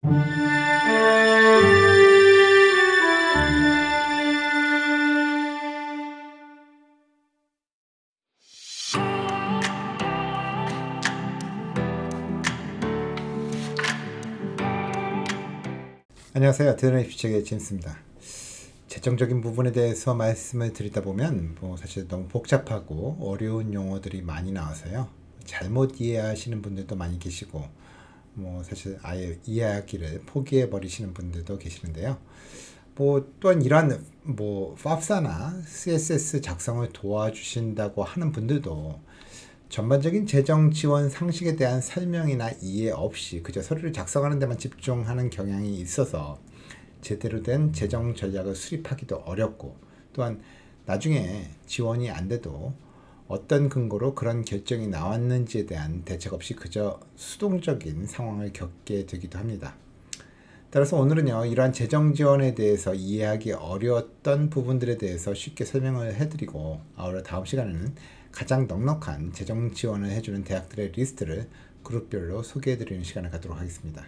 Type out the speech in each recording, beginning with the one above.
안녕하세요. 드러내 주책의 제임스입니다. 재정적인 부분에 대해서 말씀을 드리다 보면 사실 너무 복잡하고 어려운 용어들이 많이 나와서요. 잘못 이해하시는 분들도 많이 계시고 사실 아예 이해하기를 포기해 버리시는 분들도 계시는데요. 또한 이러한 FOBS나 CSS 작성을 도와주신다고 하는 분들도 전반적인 재정 지원 상식에 대한 설명이나 이해 없이 그저 서류를 작성하는 데만 집중하는 경향이 있어서 제대로 된 재정 전략을 수립하기도 어렵고, 또한 나중에 지원이 안 돼도 어떤 근거로 그런 결정이 나왔는지에 대한 대책 없이 그저 수동적인 상황을 겪게 되기도 합니다. 따라서 오늘은요, 이러한 재정 지원에 대해서 이해하기 어려웠던 부분들에 대해서 쉽게 설명을 해드리고, 아울러 다음 시간에는 가장 넉넉한 재정 지원을 해주는 대학들의 리스트를 그룹별로 소개해드리는 시간을 갖도록 하겠습니다.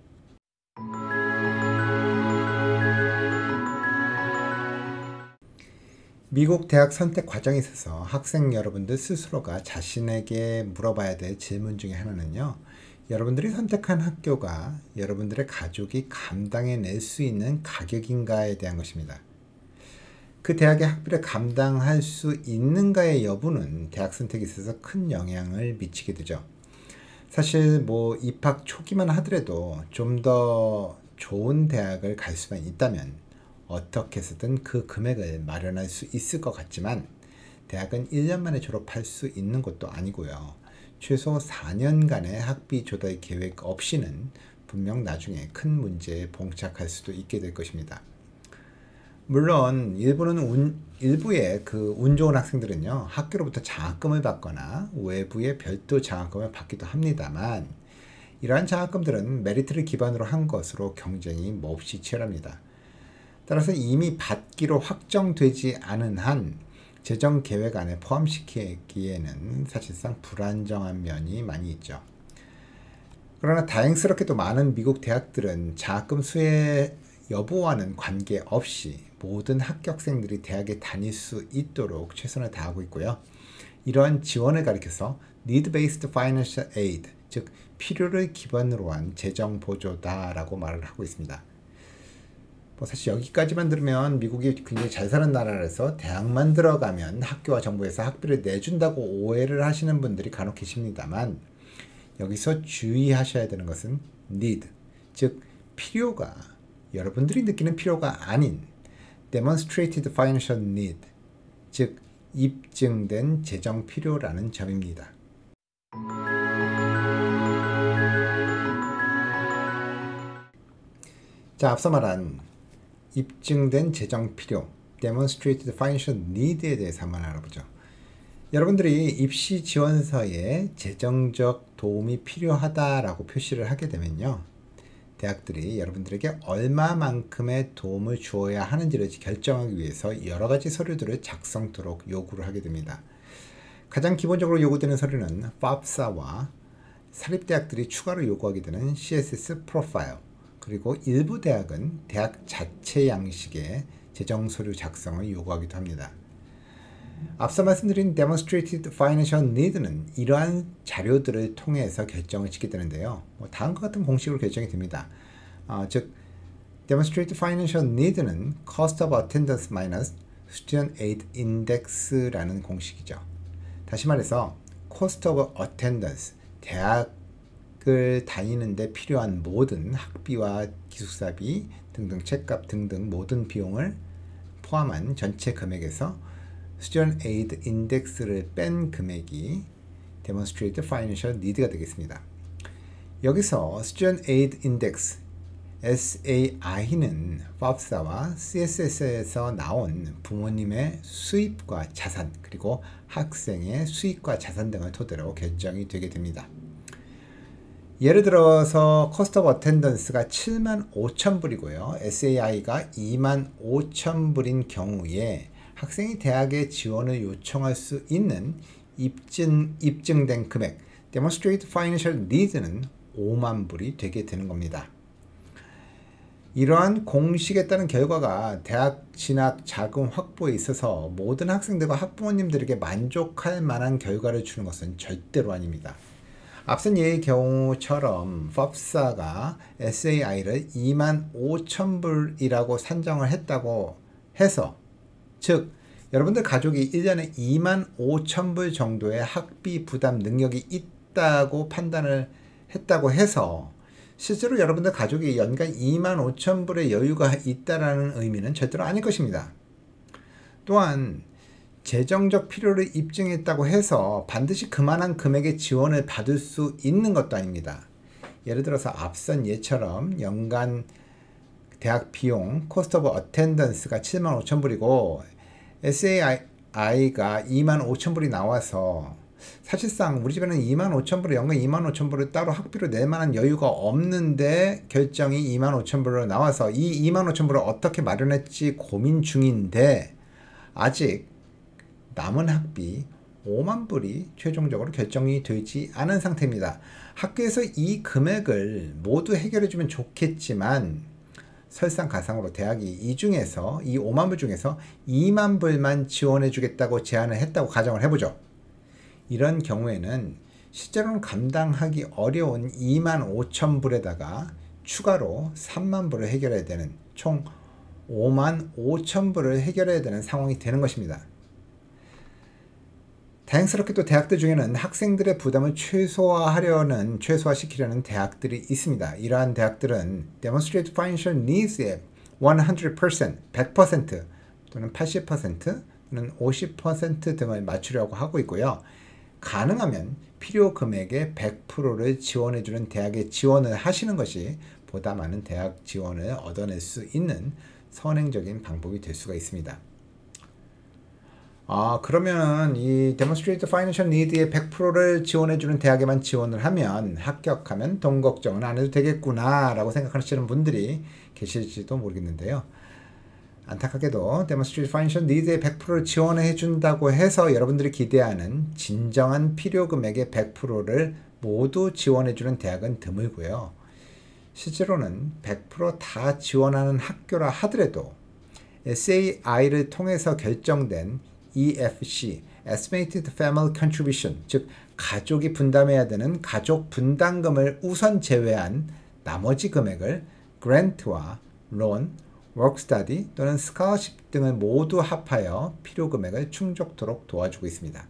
미국 대학 선택 과정에 있어서 학생 여러분들 스스로가 자신에게 물어봐야 될 질문 중에 하나는요, 여러분들이 선택한 학교가 여러분들의 가족이 감당해낼 수 있는 가격인가에 대한 것입니다. 그 대학의 학비를 감당할 수 있는가의 여부는 대학 선택에 있어서 큰 영향을 미치게 되죠. 사실 입학 초기만 하더라도 좀 더 좋은 대학을 갈 수만 있다면 어떻게 해서든 그 금액을 마련할 수 있을 것 같지만, 대학은 1년 만에 졸업할 수 있는 것도 아니고요. 최소 4년간의 학비 조달 계획 없이는 분명 나중에 큰 문제에 봉착할 수도 있게 될 것입니다. 물론 일부의 운 좋은 학생들은요, 학교로부터 장학금을 받거나 외부의 별도 장학금을 받기도 합니다만, 이러한 장학금들은 메리트를 기반으로 한 것으로 경쟁이 몹시 치열합니다. 따라서 이미 받기로 확정되지 않은 한 재정 계획 안에 포함시키기에는 사실상 불안정한 면이 많이 있죠. 그러나 다행스럽게도 많은 미국 대학들은 장학금 수혜 여부와는 관계없이 모든 합격생들이 대학에 다닐 수 있도록 최선을 다하고 있고요. 이러한 지원을 가리켜서 Need-Based Financial Aid, 즉 필요를 기반으로 한 재정 보조다라고 말을 하고 있습니다. 사실 여기까지만 들으면 미국이 굉장히 잘 사는 나라라서 대학만 들어가면 학교와 정부에서 학비를 내준다고 오해를 하시는 분들이 간혹 계십니다만, 여기서 주의하셔야 되는 것은 need, 즉 필요가 여러분들이 느끼는 필요가 아닌 demonstrated financial need, 즉 입증된 재정 필요라는 점입니다. 자, 앞서 말한 입증된 재정 필요, demonstrated financial need에 대해서 한번 알아보죠. 여러분들이 입시 지원서에 재정적 도움이 필요하다라고 표시를 하게 되면요, 대학들이 여러분들에게 얼마만큼의 도움을 주어야 하는지를 결정하기 위해서 여러 가지 서류들을 작성토록 요구를 하게 됩니다. 가장 기본적으로 요구되는 서류는 FOBS와 사립대학들이 추가로 요구하게 되는 CSS 프로파일, 그리고 일부 대학은 대학 자체 양식의 재정 서류 작성을 요구하기도 합니다. 앞서 말씀드린 Demonstrated Financial Need는 이러한 자료들을 통해서 결정을 짓게 되는데요. 다음과 같은 공식으로 결정이 됩니다. 즉, Demonstrated Financial Need는 Cost of Attendance minus Student Aid Index라는 공식이죠. 다시 말해서 Cost of Attendance, 대학을 다니는데 필요한 모든 학비와 기숙사비 등등 책값 등등 모든 비용을 포함한 전체 금액에서 Student Aid Index를 뺀 금액이 Demonstrated Financial Need가 되겠습니다. 여기서 Student Aid Index, SAI는 FOBS와 CSS에서 나온 부모님의 수입과 자산, 그리고 학생의 수입과 자산 등을 토대로 결정이 되게 됩니다. 예를 들어서 Cost of Attendance가 75,000불이고요. SAI가 25,000불인 경우에 학생이 대학에 지원을 요청할 수 있는 입증된 금액, Demonstrated Financial Need는 5만 불이 되게 되는 겁니다. 이러한 공식에 따른 결과가 대학 진학 자금 확보에 있어서 모든 학생들과 학부모님들에게 만족할 만한 결과를 주는 것은 절대로 아닙니다. 앞선 예의 경우처럼 법사가 SAI를 25,000불이라고 산정을 했다고 해서, 즉 여러분들 가족이 1년에 25,000불 정도의 학비 부담 능력이 있다고 판단을 했다고 해서 실제로 여러분들 가족이 연간 25,000불의 여유가 있다라는 의미는 절대로 아닐 것입니다. 또한 재정적 필요를 입증했다고 해서 반드시 그만한 금액의 지원을 받을 수 있는 것도 아닙니다. 예를 들어서 앞선 예처럼 연간 대학 비용 코스트 오브 어텐던스가 75,000불이고 SAI가 25,000불이 나와서 사실상 우리 집에는 25,000불, 연간 25,000불을 따로 학비로 낼 만한 여유가 없는데 결정이 25,000불로 나와서 이 25,000불을 어떻게 마련할지 고민 중인데 아직 남은 학비 5만 불이 최종적으로 결정이 되지 않은 상태입니다. 학교에서 이 금액을 모두 해결해주면 좋겠지만 설상가상으로 대학이 이 5만 불 중에서 2만 불만 지원해 주겠다고 제안을 했다고 가정을 해보죠. 이런 경우에는 실제로는 감당하기 어려운 2만 5천 불에다가 추가로 3만 불을 해결해야 되는 총 5만 5천 불을 해결해야 되는 상황이 되는 것입니다. 다행스럽게도 대학들 중에는 학생들의 부담을 최소화시키려는 대학들이 있습니다. 이러한 대학들은 Demonstrated Financial Needs의 100% 또는 80% 또는 50% 등을 맞추려고 하고 있고요. 가능하면 필요 금액의 100%를 지원해주는 대학에 지원을 하시는 것이 보다 많은 대학 지원을 얻어낼 수 있는 선행적인 방법이 될 수가 있습니다. 그러면 이 Demonstrated Financial Need의 100%를 지원해주는 대학에만 지원을 하면 합격하면 돈 걱정은 안 해도 되겠구나 라고 생각하시는 분들이 계실지도 모르겠는데요. 안타깝게도 Demonstrated Financial Need의 100%를 지원해준다고 해서 여러분들이 기대하는 진정한 필요 금액의 100%를 모두 지원해주는 대학은 드물고요. 실제로는 100% 다 지원하는 학교라 하더라도 SAI를 통해서 결정된 EFC, Estimated Family Contribution, 즉 가족이 분담해야 되는 가족 분담금을 우선 제외한 나머지 금액을 그랜트와 론, 워크스터디 또는 스칼러십 등을 모두 합하여 필요 금액을 충족토록 도와주고 있습니다.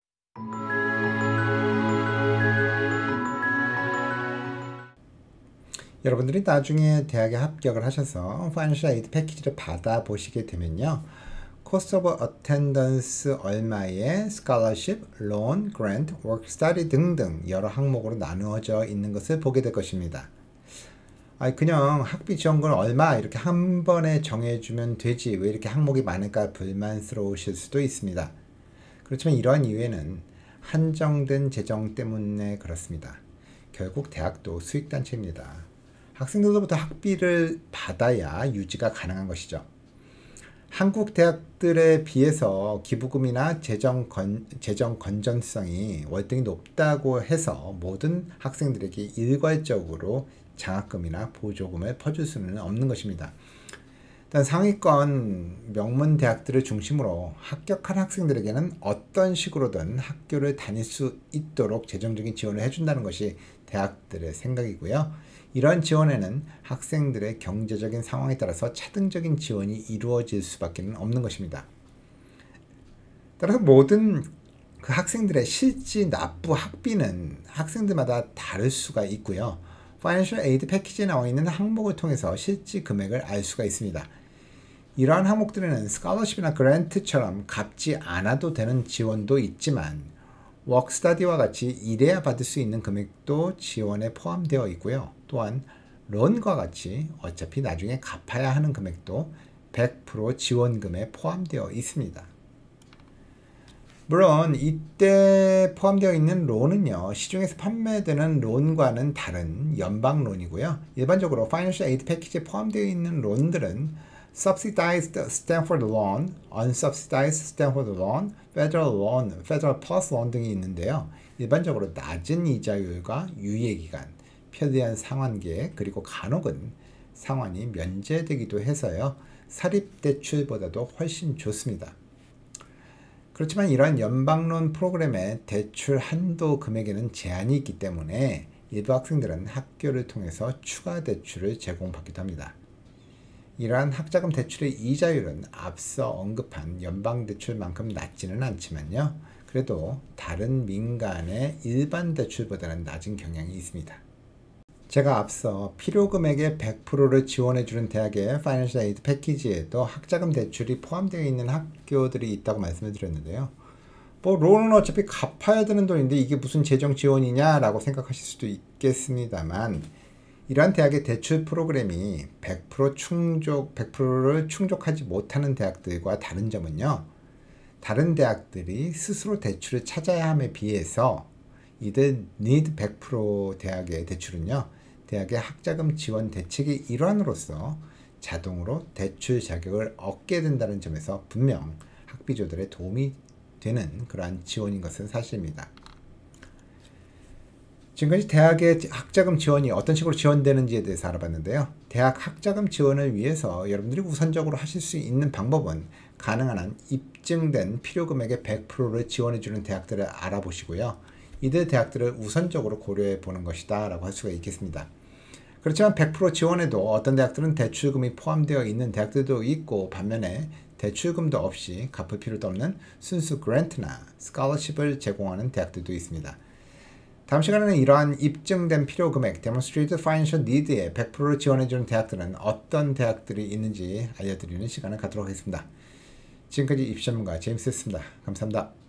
여러분들이 나중에 대학에 합격을 하셔서 Financial Aid 패키지를 받아보시게 되면요. Cost of Attendance 얼마에 Scholarship, Loan, Grant, Work Study 등등 여러 항목으로 나누어져 있는 것을 보게 될 것입니다. 그냥 학비 지원금 얼마 이렇게 한 번에 정해주면 되지 왜 이렇게 항목이 많을까 불만스러우실 수도 있습니다. 그렇지만 이러한 이유에는 한정된 재정 때문에 그렇습니다. 결국 대학도 수익단체입니다. 학생들로부터 학비를 받아야 유지가 가능한 것이죠. 한국 대학들에 비해서 기부금이나 재정 건전성이 월등히 높다고 해서 모든 학생들에게 일괄적으로 장학금이나 보조금을 퍼줄 수는 없는 것입니다. 일단 상위권 명문 대학들을 중심으로 합격한 학생들에게는 어떤 식으로든 학교를 다닐 수 있도록 재정적인 지원을 해준다는 것이 대학들의 생각이고요. 이런 지원에는 학생들의 경제적인 상황에 따라서 차등적인 지원이 이루어질 수밖에 없는 것입니다. 따라서 모든 그 학생들의 실지 납부 학비는 학생들마다 다를 수가 있고요. Financial Aid 패키지에 나와 있는 항목을 통해서 실지 금액을 알 수가 있습니다. 이러한 항목들에는 스칼러십이나 그랜트처럼 갚지 않아도 되는 지원도 있지만 워크스터디와 같이 일해야 받을 수 있는 금액도 지원에 포함되어 있고요. 또한 론과 같이 어차피 나중에 갚아야 하는 금액도 100% 지원금에 포함되어 있습니다. 물론 이때 포함되어 있는 론은요. 시중에서 판매되는 론과는 다른 연방론이고요. 일반적으로 Financial Aid 패키지에 포함되어 있는 론들은 Subsidized Stanford Loan, Unsubsidized Stanford Loan, Federal Loan, Federal Plus Loan 등이 있는데요. 일반적으로 낮은 이자율과 유예기간, 편리한 상환계획, 그리고 간혹은 상환이 면제되기도 해서요. 사립대출보다도 훨씬 좋습니다. 그렇지만 이러한 연방론 프로그램의 대출 한도 금액에는 제한이 있기 때문에 일부 학생들은 학교를 통해서 추가 대출을 제공받기도 합니다. 이러한 학자금 대출의 이자율은 앞서 언급한 연방대출만큼 낮지는 않지만요. 그래도 다른 민간의 일반 대출보다는 낮은 경향이 있습니다. 제가 앞서 필요금액의 100%를 지원해주는 대학의 파이낸셜 에이드 패키지에도 학자금 대출이 포함되어 있는 학교들이 있다고 말씀을 드렸는데요. 론은 어차피 갚아야 되는 돈인데 이게 무슨 재정 지원이냐라고 생각하실 수도 있겠습니다만 이러한 대학의 대출 프로그램이 100%를 충족하지 못하는 대학들과 다른 점은요. 다른 대학들이 스스로 대출을 찾아야 함에 비해서 이들 need 100% 대학의 대출은요. 대학의 학자금 지원 대책의 일환으로서 자동으로 대출 자격을 얻게 된다는 점에서 분명 학비조들의 도움이 되는 그러한 지원인 것은 사실입니다. 지금까지 대학의 학자금 지원이 어떤 식으로 지원되는지에 대해서 알아봤는데요. 대학 학자금 지원을 위해서 여러분들이 우선적으로 하실 수 있는 방법은 가능한 한 입증된 필요금액의 100%를 지원해주는 대학들을 알아보시고요. 이들 대학들을 우선적으로 고려해 보는 것이다 라고 할 수가 있겠습니다. 그렇지만 100% 지원에도 어떤 대학들은 대출금이 포함되어 있는 대학들도 있고 반면에 대출금도 없이 갚을 필요도 없는 순수 그랜트나 스칼러십을 제공하는 대학들도 있습니다. 다음 시간에는 이러한 입증된 필요금액 Demonstrated Financial Need에 100%를 지원해주는 대학들은 어떤 대학들이 있는지 알려드리는 시간을 갖도록 하겠습니다. 지금까지 입시전문가 제임스였습니다. 감사합니다.